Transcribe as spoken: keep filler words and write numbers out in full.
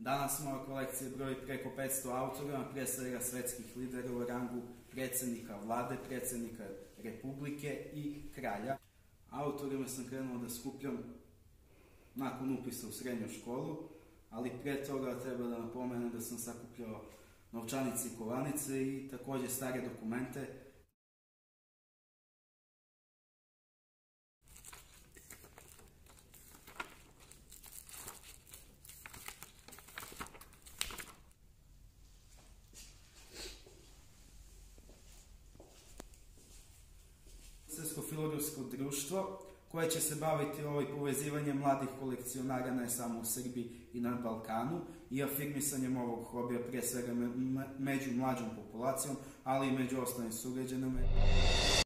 Danas moja kolekcija broji preko petsto autora, prije svega svetskih lidera u rangu predsjednika vlade, predsjednika republike i kralja. Autorima sam krenuo da skupljam nakon upisa u srednju školu, ali pre toga treba da napomenem da sam sakupljao novčanice i kovanice i također stare dokumente. Srpsko-filozofsko društvo koje će se baviti ovaj povezivanjem mladih kolekcionara ne samo u Srbiji i na Balkanu i afirmisanjem ovog hobija prije svega među mlađom populacijom, ali i među ostalim sugrađanima.